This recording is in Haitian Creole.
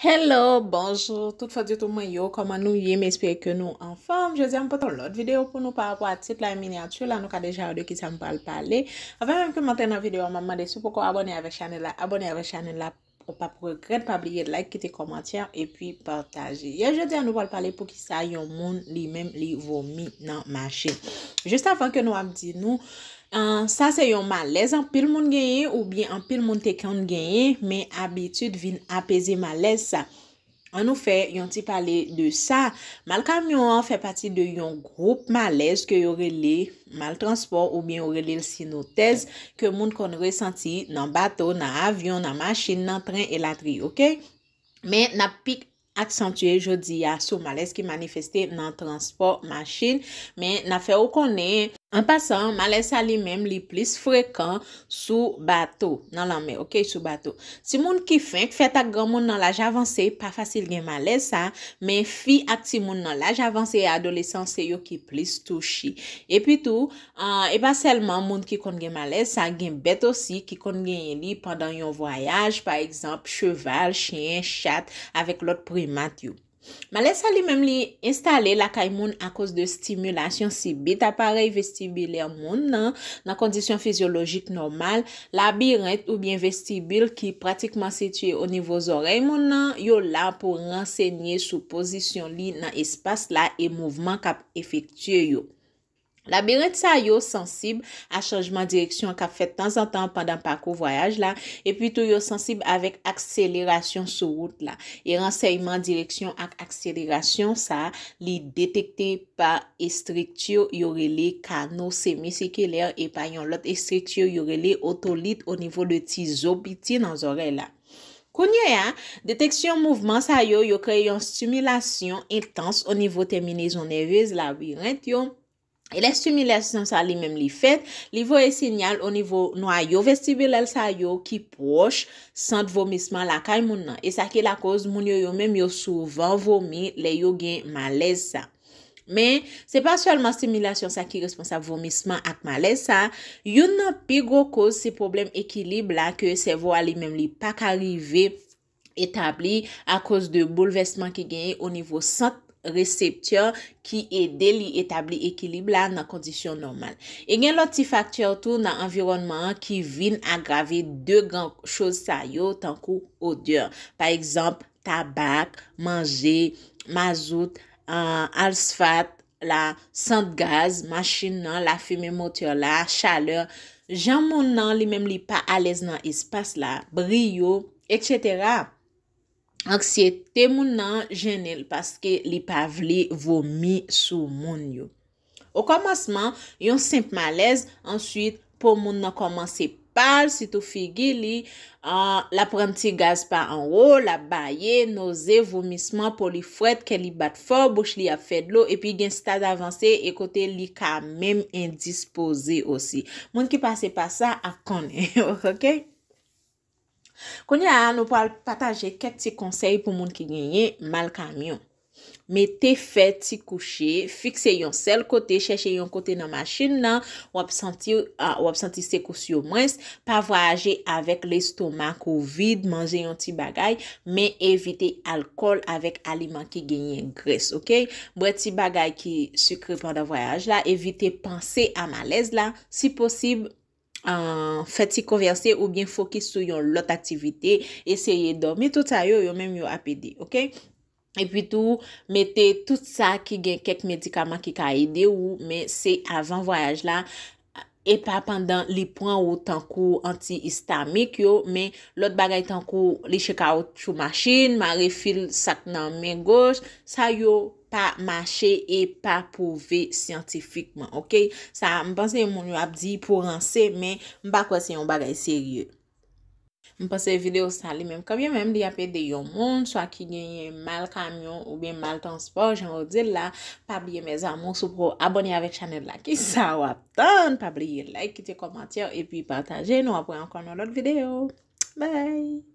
Hello, bonjour, tout fwa di tout mwen yo, koman nou ye, m'espere ke nou en forme. Je di an poton lot video pou nou par rapport a tit la miniature la nou ka deja de ki sa mpal pale. Avant même que monter nan video, maman de sou pou ko abonne avec channel la ou pas pour regret, pas oublier de like, quitter commentaire et puis partager. Hier, je dis à nous parler pour qui ça yon moun li même li vomi nan machine. Juste avant que nous am di nou, ça c'est yon malaise en pile moun genye ou bien en pile moun te kan genye, mais habitude vin apaiser malaise ça. On nous fait yon ti parler de ça. Mal camion fait partie de yon groupe malaise que yon relé mal transport ou bien yon relé sinotèse que moun kon ressenti dans bateau, dans avion, dans machine, dans train et la tri, OK? Mais n'a pic accentué jodi a sou malaise qui manifesté dans transport machine, mais n'a fait ou connaît en passant malaise sa li même li plus fréquent sous bateau dans la mer, OK, sous bateau. Si moun ki fait ak grand moun dans l'âge avancé, pas facile gen malaise ça, mais fi ak ti moun dans l'âge avancé et adolescent c'est yo qui plus touché. Et puis tout, et pas seulement moun qui kon gen malaise, ça gen bête aussi qui kon gen li pendant yon voyage, par exemple cheval, chien, chat avec l'autre primate yo. Malaise li même li installé la kay moun à cause de stimulation si bit appareil vestibulaire moun dans condition physiologique normale, labyrinthe ou bien vestibule qui pratiquement situé au niveau oreilles moun nan, yo là pour renseigner sous position li dans espace là et mouvement k'ap effectué yo. Labyrinthe sa yo sensible à changement de direction qu'a fait de temps en temps pendant parcours voyage là et puis tout yo sensible avec accélération sur route là et renseignement direction ak accélération ça li détecté par structure yo relé canaux sémicirculaire et par yon l'autre structure yo relé otolite au niveau de tizo piti dans oreille là. Kounye ya, détection mouvement sa yo crée une stimulation intense au niveau terminaison nerveuse labyrinthe yo. Et la stimulation ça li même li fait, li voye signal au niveau noyau vestibulaire ça yo qui proche centre vomissement la kay moun nan. Et ça qui la cause moun yo même yo souvent vomi les yo gen malaise ça. Mais c'est pas seulement stimulation ça qui responsable vomissement ak malaise ça, yon nan pi gros cause c'est problème équilibre là que cerveau li même li pas arrivé établi à cause de bouleversement qui gagne au niveau centre récepteur qui aide li établi équilibre là dans condition normale. Et gen l'autre petit facteur tout dans environnement qui vient aggraver deux grandes choses ça yo tant kou odeur. Par exemple, tabac, manger, mazout, asphalte, la sang gaz, machine nan, la fumée moteur la, chaleur, jan moun nan li même li pas à l'aise dans espace là, brio, etc. Anxiété moun nan gênel parce que li pa vle vomi sou moun yo. Au commencement, yon simple malaise, ensuite pour moun nan commence pâle, si tout figi li, la prend ti gaz par en haut, la baye, nausée, vomissement, polifouette, ke li bat fort, bouche li a fait de l'eau, et puis gen stade avancé, et côté li ka même indisposé aussi. Moun ki passe par ça, a connaît, ok? Konya nous partager quelques petits conseils pour moun qui gagne mal camion. Mettez fait ti coucher, fixez yon seul côté, cherchez yon côté dans machine nan, ou senti secousse yo moins, pas voyager avec l'estomac ou vide, manger yon ti bagay, mais éviter alcool avec aliment qui gagne graisse, OK? Boire ti bagay qui sucré pendant voyage là, éviter penser à malaise là, si possible faites converser ou bien focus sur yon l'autre activité, essayez dormir tout ça yo même yo apede, OK? Et puis tout, mettez tout ça qui gen quelques médicaments qui ka aider ou mais c'est avant voyage là et pas pendant li prend ou tant kou anti-histamique yo mais l'autre bagay tant kou li chekaout chou machine, ma refil sak nan main gauche, ça yo pas marché et pas prouvé scientifiquement, OK? Ça m'pense moun yo ap di pour rancer mais m'pa kwa c'est un bagay sérieux. M'pense vidéo ça li même quand bien même li apede yon moun soit qui gagne mal camion ou bien mal transport, j'en dire là, pas oublier mes amours sou pour abonner avec channel là qui ça ou attendre, pas oublier like, quitter commentaire et puis partager nous après encore dans l'autre vidéo. Bye.